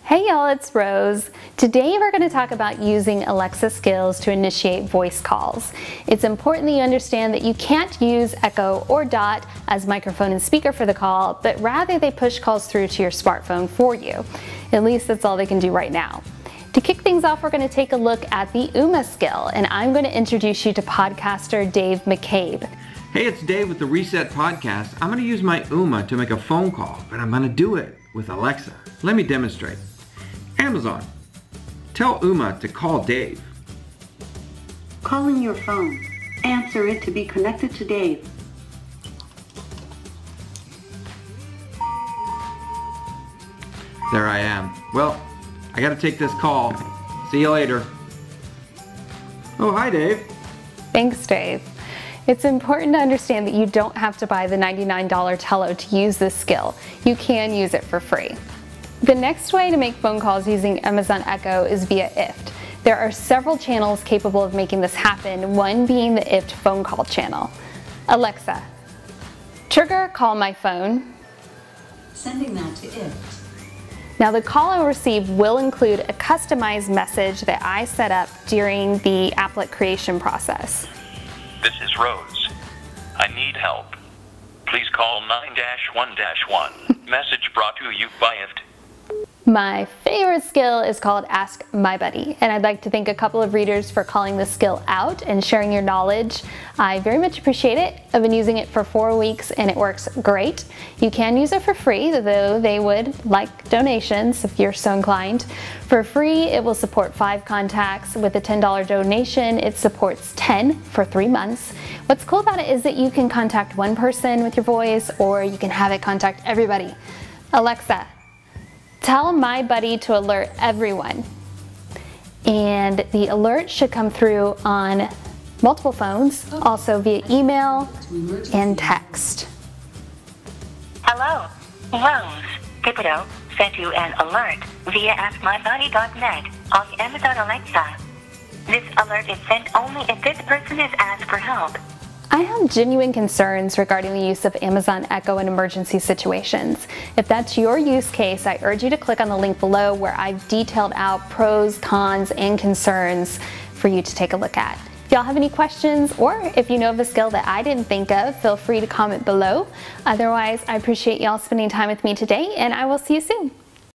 Hey y'all, it's Rose. Today we're going to talk about using Alexa skills to initiate voice calls. It's important that you understand that you can't use Echo or Dot as microphone and speaker for the call, but rather they push calls through to your smartphone for you. At least that's all they can do right now. To kick things off, we're going to take a look at the Ooma skill, and I'm going to introduce you to podcaster Dave McCabe. Hey, it's Dave with the Reset Podcast. I'm going to use my Ooma to make a phone call, but I'm going to do it with Alexa. Let me demonstrate. Amazon, tell Ooma to call Dave. Calling your phone. Answer it to be connected to Dave. There I am. Well, I gotta take this call. See you later. Oh, hi Dave. Thanks, Dave. It's important to understand that you don't have to buy the $99 Tello to use this skill. You can use it for free. The next way to make phone calls using Amazon Echo is via IFTTT. There are several channels capable of making this happen, one being the IFTTT phone call channel. Alexa, trigger call my phone. Sending that to IFTTT. Now the call I will receive will include a customized message that I set up during the applet creation process. This is Rose. I need help. Please call 9-1-1. Message brought to you by IFTTT. My favorite skill is called Ask My Buddy, and I'd like to thank a couple of readers for calling this skill out and sharing your knowledge. I very much appreciate it. I've been using it for 4 weeks and it works great. You can use it for free, though they would like donations if you're so inclined. For free, it will support 5 contacts. With a $10 donation, it supports 10 for 3 months. What's cool about it is that you can contact one person with your voice, or you can have it contact everybody. Alexa, tell my buddy to alert everyone. And the alert should come through on multiple phones, also via email and text. Hello, Rose. Pipido sent you an alert via AskMyBuddy.net on Amazon Alexa. This alert is sent only if this person is asked for help. I have genuine concerns regarding the use of Amazon Echo in emergency situations. If that's your use case, I urge you to click on the link below where I've detailed out pros, cons, and concerns for you to take a look at. If y'all have any questions, or if you know of a skill that I didn't think of, feel free to comment below. Otherwise, I appreciate y'all spending time with me today, and I will see you soon.